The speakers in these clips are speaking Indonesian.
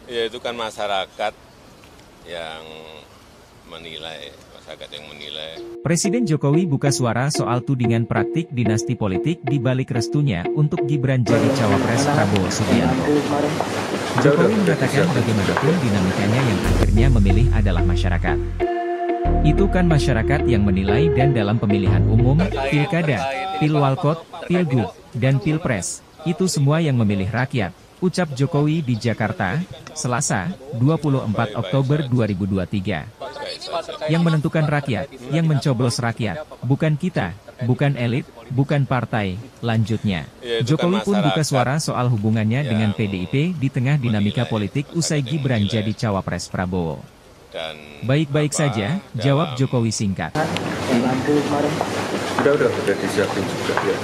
Ya itu kan masyarakat yang menilai, Presiden Jokowi buka suara soal tudingan praktik dinasti politik di balik restunya untuk Gibran jadi cawapres Prabowo Subianto. Jokowi mengatakan bagaimanapun dinamikanya yang akhirnya memilih adalah masyarakat. Itu kan masyarakat yang menilai dan dalam pemilihan umum, pilkada, pilwalkot, pilgub, dan pilpres, itu semua yang memilih rakyat, ucap Jokowi di Jakarta, Selasa, 24 Oktober 2023. Yang menentukan rakyat, yang mencoblos rakyat, bukan kita, bukan elit, bukan partai, lanjutnya. Jokowi pun buka suara soal hubungannya dengan PDIP di tengah dinamika politik usai Gibran jadi cawapres Prabowo. Baik-baik saja, jawab Jokowi singkat. Udah disiapin juga ya.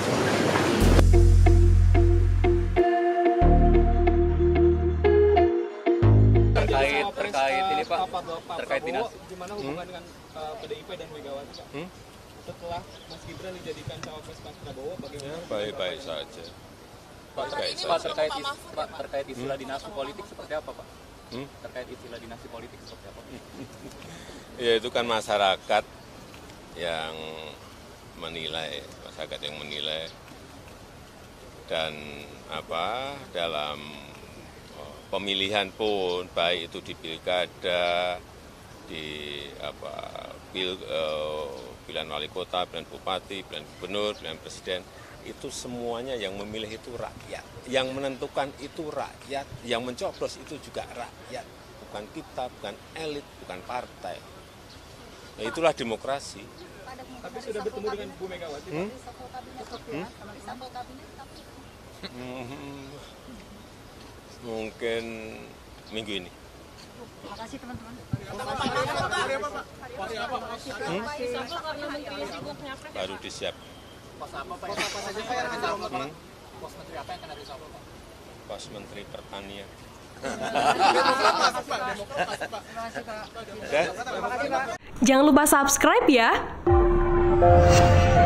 Terkait ini Pak, terkait dinas gimana hubungan dengan PDIP dan Megawati Pak? Setelah Mas Gibran dijadikan cawapres Pak Prabowo, bagaimana? Baik-baik saja. Terkait istilah dinasti politik seperti apa Pak? Terkait istilah dinasti politik seperti apa? Ya itu kan masyarakat yang menilai, dan dalam pemilihan pun baik itu di pilkada, di pilihan wali kota, pilihan bupati, pilihan gubernur, pilihan presiden, itu semuanya yang memilih itu rakyat, yang menentukan itu rakyat, yang mencoblos itu juga rakyat, bukan kita, bukan elit, bukan partai. Nah, itulah demokrasi. Tapi sudah bertemu dengan Bu Megawati Pak? Mungkin minggu ini. Terima kasih teman-teman. Baru disiap. Pos apa Pak? Pos saja Pak yang akan disampaikan? Pos menteri apa yang akan disampaikan Pak? Pos Menteri Pertanian. Jangan lupa subscribe ya.